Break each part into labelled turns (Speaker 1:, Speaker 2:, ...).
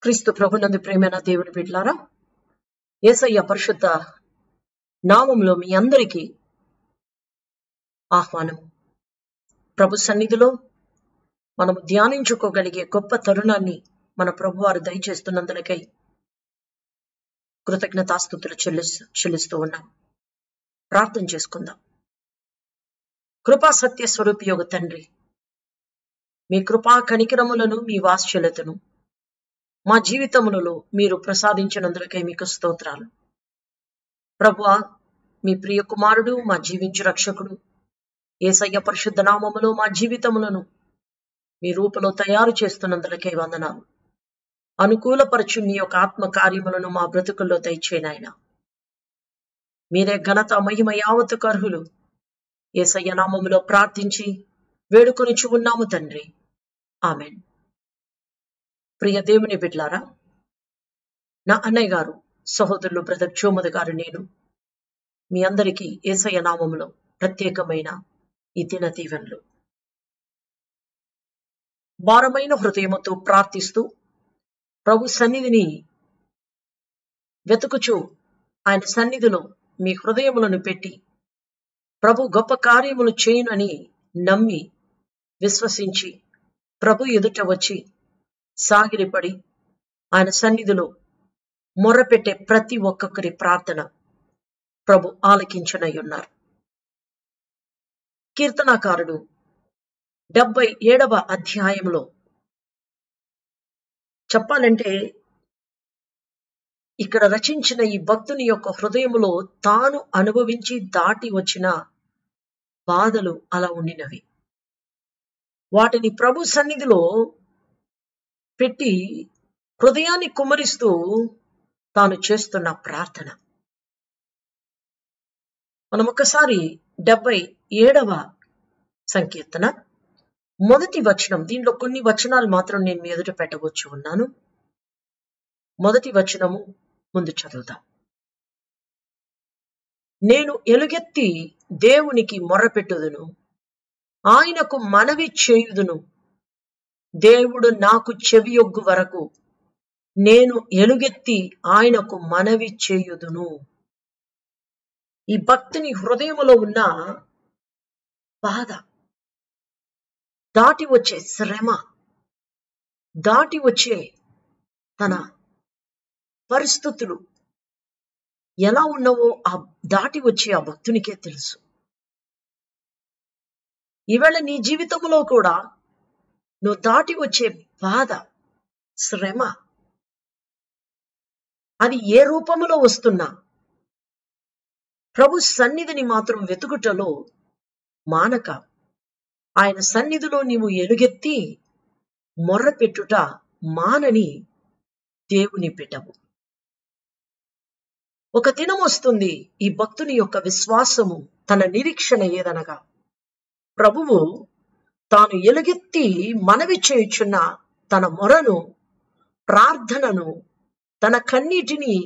Speaker 1: క్రీస్తు ప్రభునందు ప్రేమైన దేవుని బిడ్డలారా, యేసయ్య పరిశుద్ధ నామములో మీ అందరికీ ఆహ్వానం. ప్రభు సన్నిధిలో మనము ధ్యానించుకోగలిగే గొప్ప తరుణాన్ని మన ప్రభువారు దయచేస్తున్నందులకై కృతజ్ఞతాస్తుతులు చెల్లిస్తూ ఉన్నాం. ప్రార్థన చేసుకుందాం. కృపా సత్య స్వరూపియోగ తండ్రి, మీ కృపా కనికరములను, మీ వాత్సల్యతను మా జీవితములలో మీరు ప్రసాదించినందులకై మీకు స్తోత్రాలు. ప్రభువా, మీ ప్రియ కుమారుడు, మా జీవించు రక్షకుడు యేసయ్య పరిశుద్ధ నామములో మా జీవితములను మీ రూపంలో తయారు చేస్తున్నందులకై వందనాలు. అనుకూలపరచు మీ యొక్క ఆత్మ కార్యములను మా బ్రతుకుల్లో దయచేయనాయన. మీరే ఘనత మహిమ యావత్తు అర్హులు. యేసయ్య నామములో ప్రార్థించి వేడుకొనిచు ఉన్నాము తండ్రి, ఆమెన్. ప్రియ దేవుని బిడ్డలారా, నా అన్నయ్య గారు, సహోదరులు బ్రదర్ చోమద గారు, నేను మీ అందరికీ యేసయ్య నామములో ప్రత్యేకమైన ఈ దిన దీవెనలు. భారమైన హృదయముతో ప్రార్థిస్తూ ప్రభు సన్నిధిని వెతుకుచూ ఆయన సన్నిధిలో మీ హృదయములను పెట్టి ప్రభు గొప్ప కార్యములు చేయునని నమ్మి విశ్వసించి ప్రభు ఎదుట వచ్చి సాగిలిపడి ఆయన సన్నిధిలో మొర్రపెట్టే ప్రతి ఒక్కొక్కరి ప్రార్థన ప్రభు ఆలకించనై ఉన్నారు. కీర్తనాకారుడు 77వ అధ్యాయంలో చెప్పాలంటే ఇక్కడ రచించిన ఈ భక్తుని యొక్క హృదయములో తాను అనుభవించి దాటి వచ్చిన బాధలు అలా ఉండినవి. వాటిని ప్రభు సన్నిధిలో పెట్టి హృదయాన్ని కుమ్మరిస్తూ తాను చేస్తున్న ప్రార్థన. మనం ఒకసారి 77వ సంకీర్తన మొదటి వచనం, దీనిలో కొన్ని వచనాలు మాత్రం నేను మీ ఎదుట పెట్టవచ్చు ఉన్నాను. మొదటి వచనము ముందు చదువుతాం. నేను ఎలుగెత్తి దేవునికి మొర్రపెట్టుదును, ఆయనకు మనవి చేయుదును. దేవుడు నాకు చెవియొగ్గు వరకు నేను ఎలుగెత్తి ఆయనకు మనవి చేయుదును. ఈ భక్తుని హృదయములో ఉన్న బాధ, దాటి వచ్చే శ్రమ, దాటి వచ్చే తన పరిస్థితులు ఎలా ఉన్నవో ఆ దాటి వచ్చే ఆ భక్తునికే తెలుసు. ఈవేళ నీ జీవితంలో కూడా నువ్వు దాటి వచ్చే బాధ, శ్రమ, అది ఏ రూపములో వస్తున్నా ప్రభు సన్నిధిని మాత్రం వెతుకుటలో మానక ఆయన సన్నిధిలో నీవు ఎలుగెత్తి మొర్రపెట్టుట మానని దేవుని బిడ్డవు. ఒక దినం వస్తుంది, ఈ భక్తుని యొక్క విశ్వాసము, తన నిరీక్షణ ఏదనగా ప్రభువు తాను ఎలుగెత్తి మనవి చేయుచున్న తన మొరను, ప్రార్థనను, తన కన్నీటిని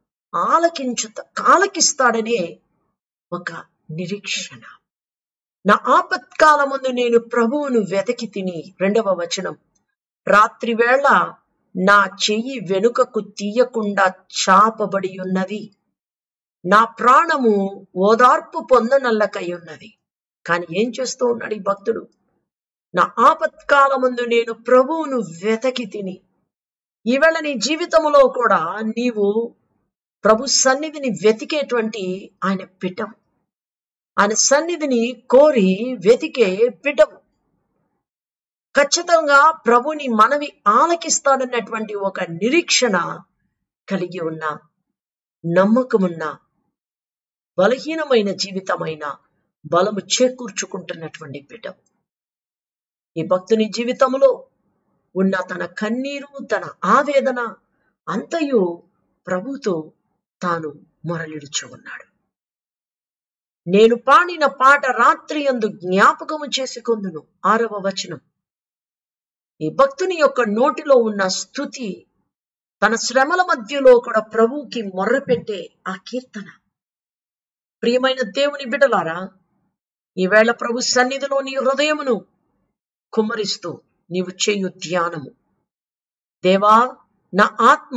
Speaker 1: ఆలకిస్తాడనే ఒక నిరీక్షణ. నా ఆపత్కాలమందు నేను ప్రభువును వెతకి తిని, 2వ వచనం, రాత్రి వేళ నా చెయ్యి వెనుకకు తీయకుండా చాపబడి ఉన్నది, నా ప్రాణము ఓదార్పు పొందనల్లకై ఉన్నది. కానీ ఏం చేస్తూ ఉన్నాడు ఈ భక్తుడు? నా ఆపత్కాలమందు నేను ప్రభువును వెతకి తిని. ఈవేళ నీ జీవితంలో కూడా నీవు ప్రభు సన్నిధిని వెతికేటువంటి ఆయన బిడ్డవు, ఆయన సన్నిధిని కోరి వెతికే బిడ్డవు. ఖచ్చితంగా ప్రభుని మనవి ఆలకిస్తాడన్నటువంటి ఒక నిరీక్షణ కలిగి ఉన్న, నమ్మకమున్న, బలహీనమైన జీవితమైన బలము చేకూర్చుకుంటున్నటువంటి బిడ్డవు. ఈ భక్తుని జీవితంలో ఉన్న తన కన్నీరు, తన ఆవేదన అంతయు ప్రభుతో తాను మొరలిడుచు ఉన్నాడు. నేను పాడిన పాట రాత్రి యందు జ్ఞాపకము చేసుకొందును, 6వ వచనం. ఈ భక్తుని యొక్క నోటిలో ఉన్న స్తుతి, తన శ్రమల మధ్యలో కూడా ప్రభువుకి మొర్రపెట్టే ఆ కీర్తన. ప్రియమైన దేవుని బిడ్డలారా, ఈవేళ ప్రభు సన్నిధిలో నీ హృదయమును కుమ్మరిస్తూ నీవు చేయు ధ్యానము, దేవా నా ఆత్మ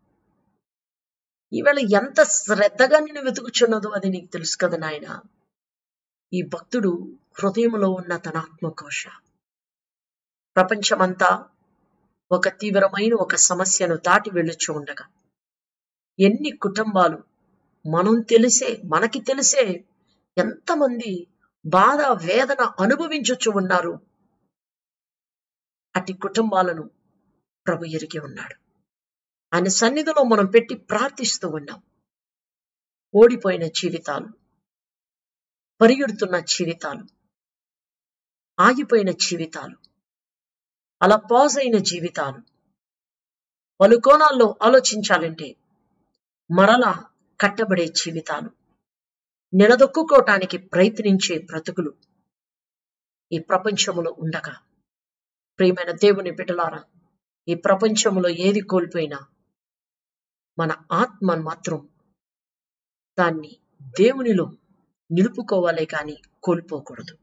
Speaker 1: ఈవేళ ఎంత శ్రద్ధగా నిన్ను వెతుకుచున్నదో అది నీకు తెలుసు కదా నాయన. ఈ భక్తుడు హృదయంలో ఉన్న తన ఆత్మకోశ ప్రపంచమంతా ఒక తీవ్రమైన ఒక సమస్యను దాటి వెళ్ళుచు ఉండగా ఎన్ని కుటుంబాలు మనకి తెలిసే ఎంతమంది బాధ వేదన అనుభవించుచు ఉన్నారు. అట్టి కుటుంబాలను ప్రభు ఎరిగి ఉన్నాడు. ఆయన సన్నిధిలో మనం పెట్టి ప్రార్థిస్తూ ఉన్నాం. ఓడిపోయిన జీవితాలు, పరిగెడుతున్న జీవితాలు, ఆగిపోయిన జీవితాలు, అలా పాజ్ అయిన జీవితాలు, పలు కోణాల్లో ఆలోచించాలంటే మరలా కట్టబడే జీవితాలు, నిలదొక్కుకోవటానికి ప్రయత్నించే బ్రతుకులు ఈ ప్రపంచములో ఉండగా, ప్రియమైన దేవుని బిడ్డలారా, ఈ ప్రపంచంలో ఏది కోల్పోయినా మన ఆత్మ మాత్రం దాన్ని దేవునిలో నిలుపుకోవాలే కానీ కోల్పోకూడదు.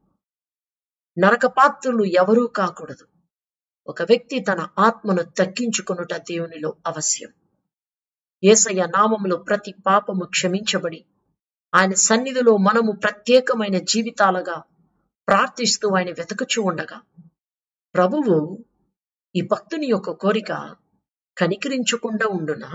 Speaker 1: నరకపాత్రులు ఎవరూ కాకూడదు. ఒక వ్యక్తి తన ఆత్మను తగ్గించుకొనుట దేవునిలో అవశ్యం. యేసయ్య నామములో ప్రతి పాపము క్షమించబడి ఆయన సన్నిధిలో మనము ప్రత్యేకమైన జీవితాలుగా ప్రార్థిస్తూ ఆయన వెతకుచూ ఉండగా ప్రభువు ఈ భక్తుని యొక్క కోరిక కనికరించకుండా ఉండునా?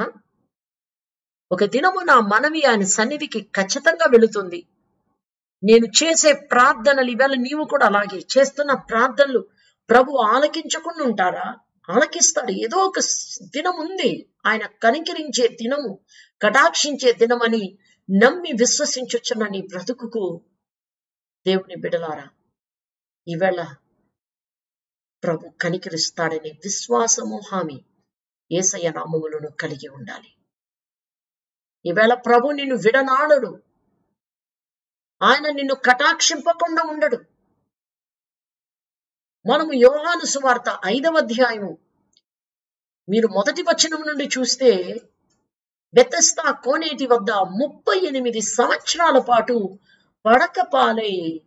Speaker 1: ఒక దినము నా మనవి ఆయన సన్నిధికి ఖచ్చితంగా వెళుతుంది. నేను చేసే ప్రార్థనలు ఇవాళ నీవు కూడా అలాగే చేస్తున్న ప్రార్థనలు ప్రభు ఆలకించకుండా ఉంటారా? ఆలకిస్తాడు. ఏదో ఒక దినం ఉంది ఆయన కనికరించే దినము, కటాక్షించే దినమని నమ్మి విశ్వసించుచున్న నీ బ్రతుకుకు దేవుని బిడలారా, ఈవేళ ప్రభు కనికరిస్తాడనే విశ్వాసము హామీ యేసయ్య నామములను కలిగి ఉండాలి. ఈవేళ ప్రభు నిన్ను విడనాడడు. ఆయన నిన్ను కటాక్షింపకుండా ఉండడు. మనము యోహాను సువార్త 5వ అధ్యాయము మీరు మొదటి వచనం నుండి చూస్తే బెతెస్దా కోనేటి వద్ద 38 సంవత్సరాల పాటు పడకపాలై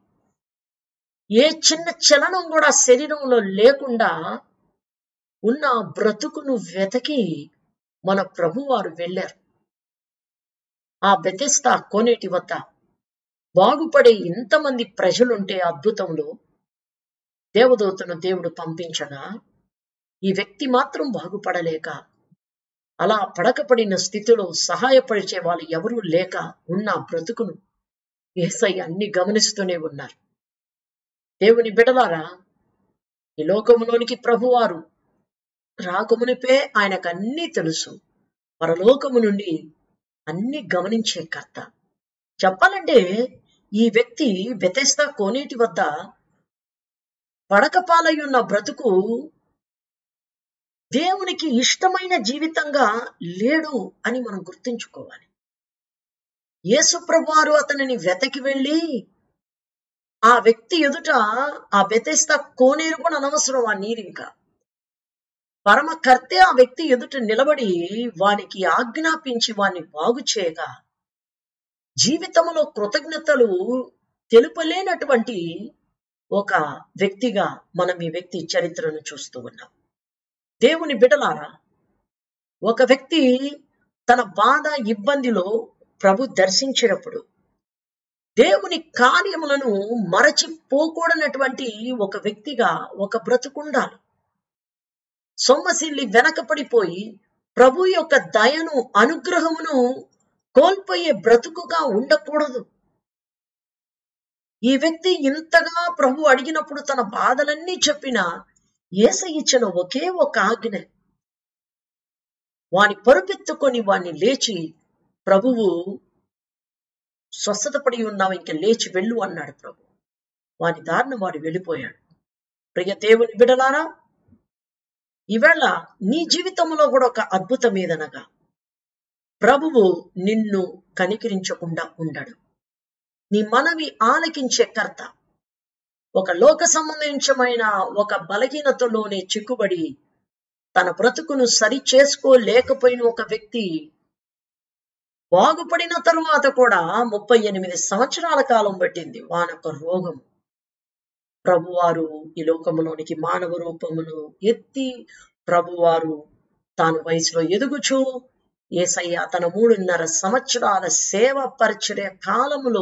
Speaker 1: ఏ చిన్న చలనం కూడా శరీరంలో లేకుండా ఉన్న బ్రతుకును వెతకి మన ప్రభువారు వెళ్ళారు. ఆ బెతెస్దా కోనేటి వద్ద బాగుపడే ఇంతమంది ప్రజలుంటే అద్భుతంలో దేవదూతను దేవుడు పంపించగా ఈ వ్యక్తి మాత్రం బాగుపడలేక అలా పడకపడిన స్థితిలో సహాయపరిచే వాళ్ళు ఎవరూ లేక ఉన్న బ్రతుకును యేసయ్య అన్ని గమనిస్తూనే ఉన్నారు. దేవుని బిడలారా, ఈ లోకములోనికి ప్రభువారు రాకమునిపే ఆయనకు అన్నీ తెలుసు. పరలోకము నుండి అన్ని గమనించే కర్త. చెప్పాలంటే ఈ వ్యక్తి బెతెస్దా కోనేటి వద్ద పడకపాలై ఉన్న బ్రతుకు దేవునికి ఇష్టమైన జీవితంగా లేడు అని మనం గుర్తుంచుకోవాలి. యేసు ప్రభువారు అతనిని వెతకి వెళ్ళి ఆ వ్యక్తి ఎదుట ఆ బెతెస్దా కోనేరు కూడా అనవసరం, ఆ నీరు ఇంకా పరమకర్తే ఆ వ్యక్తి ఎదుట నిలబడి వానికి ఆజ్ఞాపించి వాణ్ణి బాగు చేయగా జీవితంలో కృతజ్ఞతలు తెలుపలేనటువంటి ఒక వ్యక్తిగా మనం ఈ వ్యక్తి చరిత్రను చూస్తూ ఉన్నాం. దేవుని బిడలారా, ఒక వ్యక్తి తన బాధ ఇబ్బందిలో ప్రభు దర్శించినప్పుడు దేవుని కార్యములను మరచిపోకూడనటువంటి ఒక వ్యక్తిగా ఒక బ్రతుకుండాలి. సొమ్మసిల్లి వెనకపడిపోయి ప్రభు యొక్క దయను అనుగ్రహమును కోల్పోయే బ్రతుకుగా ఉండకూడదు. ఈ వ్యక్తి ఇంతగా ప్రభు అడిగినప్పుడు తన బాధలన్నీ చెప్పినా యేసయ్య ఇచ్చిన ఒకే ఒక ఆజ్ఞ, వాని పరుపెత్తుకొని వాణ్ణి లేచి, ప్రభువు స్వస్థత పడి ఉన్నావు, ఇంక లేచి వెళ్ళు అన్నాడు ప్రభు. వాని దారిన వాడు వెళ్ళిపోయాడు. ప్రియ దేవుని బిడలారా, ఈవేళ నీ జీవితంలో కూడా ఒక అద్భుతం ఏదనగా ప్రభువు నిన్ను కనికరించకుండా ఉండడు. నీ మనవి ఆలకించే కర్త. ఒక లోక సంబంధించమైన ఒక బలహీనతలోనే చిక్కుబడి తన బ్రతుకును సరి చేసుకోలేకపోయిన ఒక వ్యక్తి బాగుపడిన తరువాత కూడా 38 సంవత్సరాల కాలం పట్టింది వానొక రోగం. ప్రభువారు ఈ లోకములోనికి మానవ రూపమును ఎత్తి ప్రభువారు తాను వయసులో ఎదుగుచూ యేసయ్య తన 3.5 సంవత్సరాల సేవ పరిచర్య కాలములో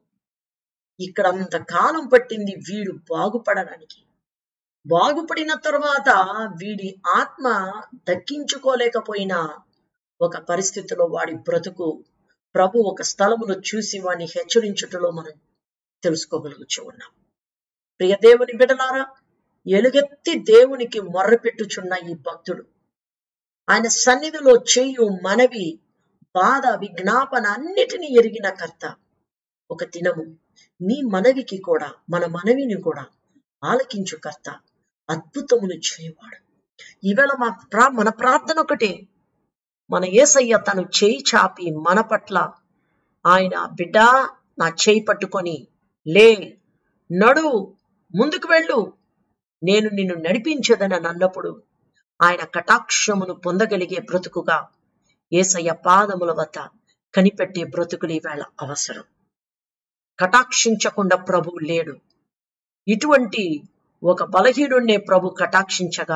Speaker 1: ఇక్కడ అంత కాలం పట్టింది వీడు బాగుపడడానికి. బాగుపడిన తర్వాత వీడి ఆత్మ దక్కించుకోలేకపోయినా ఒక పరిస్థితిలో వాడి బ్రతుకు ప్రభు ఒక స్థలములో చూసి వాడిని హెచ్చరించుటలో మనం తెలుసుకోగలుగుచూ ఉన్నాం. ప్రియ దేవుని బిడ్డలారా, ఎలుగెత్తి దేవునికి మొర్రపెట్టుచున్న ఈ భక్తుడు ఆయన సన్నిధిలో చేయు మనవి, బాధ, విజ్ఞాపన అన్నిటినీ ఎరిగిన కర్త ఒక దినము నీ మనవికి కూడా, మన మనవిని కూడా ఆలకించు కర్త, అద్భుతములు చేయవాడు. ఈవేళ మన ప్రార్థన ఒకటే, మన యేసయ్య తను చేయి చాపి మన పట్ల ఆయన బిడ్డా నా చేయి పట్టుకొని లే, నడు, ముందుకు వెళ్ళు, నేను నిన్ను నడిపించదని అన్నప్పుడు ఆయన కటాక్షమును పొందగలిగే బ్రతుకుగా యేసయ్య పాదముల వద్ద కనిపెట్టే బ్రతుకులు ఈవేళ అవసరం. కటాక్షించకుండా ప్రభువు లేడు. ఇటువంటి ఒక బలహీనుడినే ప్రభు కటాక్షించగా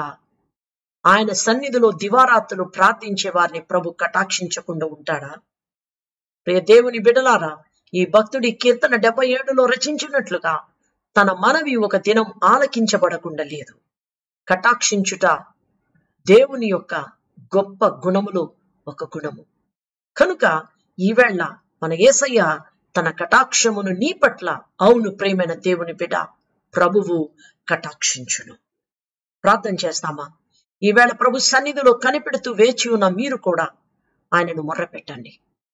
Speaker 1: ఆయన సన్నిధిలో దివారాత్రులు ప్రార్థించే వారిని ప్రభు కటాక్షించకుండా ఉంటాడా? ప్రియ దేవుని బిడ్డలారా, ఈ భక్తుడి కీర్తన 77లో రచించినట్లుగా తన మనవి ఒక దినం ఆలకించబడకుండా లేదు. కటాక్షించుట దేవుని యొక్క గొప్ప గుణములు ఒక గుణము. కనుక ఈవేళ మన యేసయ్య తన కటాక్షమును నీ పట్ల, అవును ప్రేమైన దేవుని బిడ్డ, ప్రభువు కటాక్షించును. ప్రార్థన చేస్తామా? ఈవేళ ప్రభు సన్నిధిలో కనిపెడుతూ వేచి ఉన్న మీరు కూడా ఆయనను మొర్రపెట్టండి.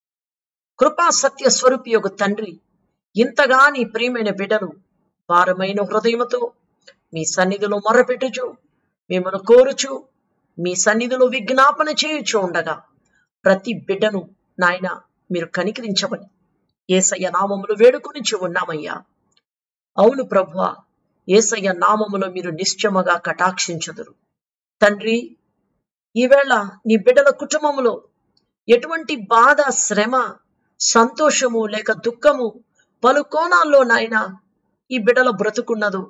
Speaker 1: కృపా సత్య స్వరూపి యొక్క తండ్రి, ఇంతగా నీ ప్రియమైన బిడ్డలు భారమైన హృదయముతో మీ సన్నిధిలో మొర్రపెట్టుచు, మిమ్మల్ని కోరుచు, మీ సన్నిధిలో విజ్ఞాపన చేయుచు ఉండగా ప్రతి బిడ్డను నాయన మీరు కనికరించమని యేసయ్య నామములో వేడుకొనిచి ఉన్నామయ్యా. అవును ప్రభువా, యేసయ్య నామములో మీరు నిశ్చయముగా కటాక్షించుదురు తండ్రి. ఈవేళ నీ బిడ్డల కుటుంబములో ఎటువంటి బాధ, శ్రమ, సంతోషము లేక దుఃఖము పలు కోణాల్లో నాయన ఈ బిడ్డల బ్రతుకున్నదు.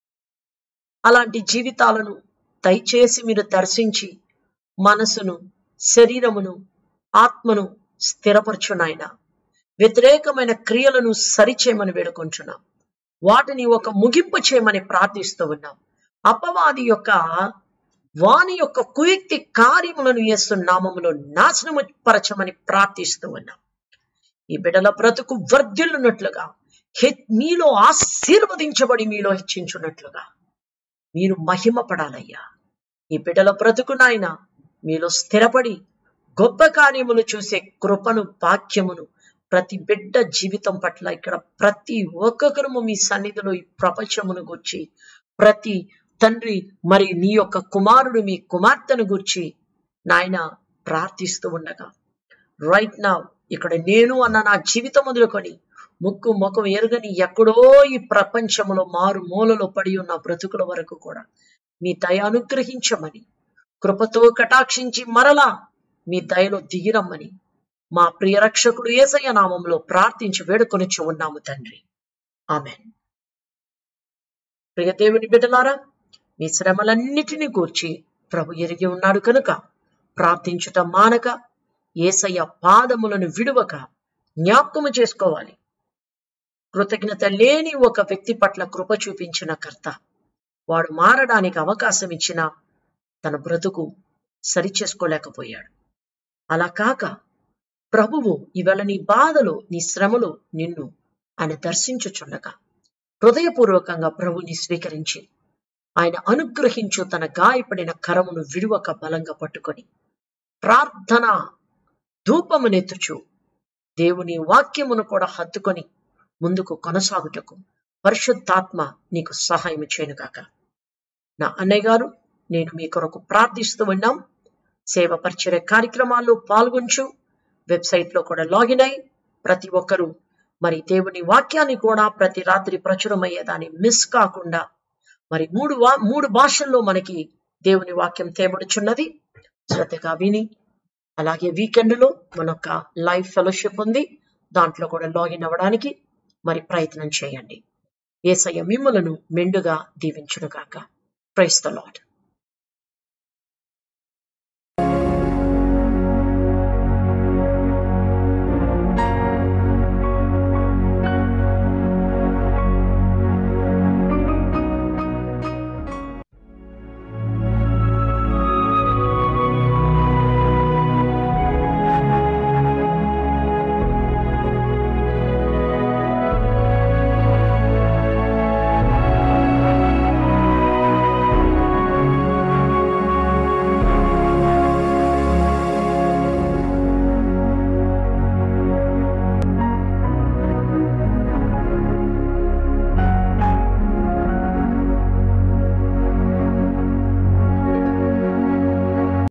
Speaker 1: అలాంటి జీవితాలను దయచేసి మీరు దర్శించి మనసును, శరీరమును, ఆత్మను స్థిరపరచు నాయన. వ్యతిరేకమైన క్రియలను సరిచేయమని వేడుకుంటున్నాం. వాటిని ఒక ముగింపు చేయమని ప్రార్థిస్తూ ఉన్నాం. అపవాది యొక్క వాని యొక్క కుయుక్తి కార్యములను యేసు నామములో నాశనము పరచమని ప్రార్థిస్తూ ఉన్నాం. ఈ బిడ్డల బ్రతుకు వర్ధిల్లునట్లుగా, మీలో ఆశీర్వదించబడి మీలో హెచ్చించున్నట్లుగా మీరు మహిమ పడాలయ్యా. ఈ బిడ్డల బ్రతుకు నాయన మీలో స్థిరపడి గొప్ప కార్యములు చూసే కృపను, భాగ్యమును ప్రతి బిడ్డ జీవితం పట్ల ఇక్కడ ప్రతి ఒక్కొక్కరు మీ సన్నిధిలో ఈ ప్రపంచమును గూర్చి, ప్రతి తండ్రి మరి నీ యొక్క కుమారుడు, మీ కుమార్తెను గూర్చి నాయన ప్రార్థిస్తూ ఉండగా రైట్ నా ఇక్కడ నేను అన్న నా జీవితం మొదలుకొని ముక్కు ముఖం ఎరుగని ఎక్కడో ఈ ప్రపంచంలో మారు మూలలో పడి ఉన్న బ్రతుకుల వరకు కూడా మీ దయ అనుగ్రహించమని, కృపతో కటాక్షించి మరలా మీ దయలో దిగిరమ్మని మా ప్రియ రక్షకుడు యేసయ్య నామంలో ప్రార్థించి వేడుకొనిచ్చు ఉన్నాము తండ్రి. ఆమెన్. ప్రియ దేవుని బిడ్డలారా, మీ శ్రమలన్నిటినీ గూర్చి ప్రభు ఎరిగి ఉన్నాడు కనుక ప్రార్థించుట మానక, యేసయ్య పాదములను విడువక జ్ఞాపకము చేసుకోవాలి. కృతజ్ఞత లేని ఒక వ్యక్తి పట్ల కృప చూపించిన కర్త, వాడు మారడానికి అవకాశం ఇచ్చినా తన బ్రతుకు సరిచేసుకోలేకపోయాడు. అలా కాక ప్రభువు ఇవాళ నీ బాధలో, నీ శ్రమలో నిన్ను ఆయన దర్శించుచుండగా హృదయపూర్వకంగా ప్రభుని స్వీకరించి ఆయన అనుగ్రహించు తన గాయపడిన కరమును విడువక బలంగా పట్టుకొని ప్రార్థన ధూపమునెత్తుచు దేవుని వాక్యమును కూడా హత్తుకొని ముందుకు కొనసాగుటకు పరిశుద్ధాత్మ నీకు సహాయం చేయనుగాక. నా అన్నయ్య గారు, నేను మీ కొరకు ప్రార్థిస్తూ ఉన్నాం. సేవ పరిచర్య కార్యక్రమాల్లో పాల్గొంచు, వెబ్సైట్లో కూడా లాగిన్ అయి ప్రతి ఒక్కరూ మరి దేవుని వాక్యాన్ని కూడా ప్రతి రాత్రి ప్రచురమయ్యేదాన్ని మిస్ కాకుండా మరి మూడు భాషల్లో మనకి దేవుని వాక్యం తేబడుచున్నది. శ్రద్ధగా విని, అలాగే వీకెండ్లో మనొక లైవ్ ఫెలోషిప్ ఉంది, దాంట్లో కూడా లాగిన్ అవ్వడానికి మరి ప్రయత్నం చేయండి. యేసయ్య మిమ్ములను మెండుగా దీవించునుగాక. Praise the lord.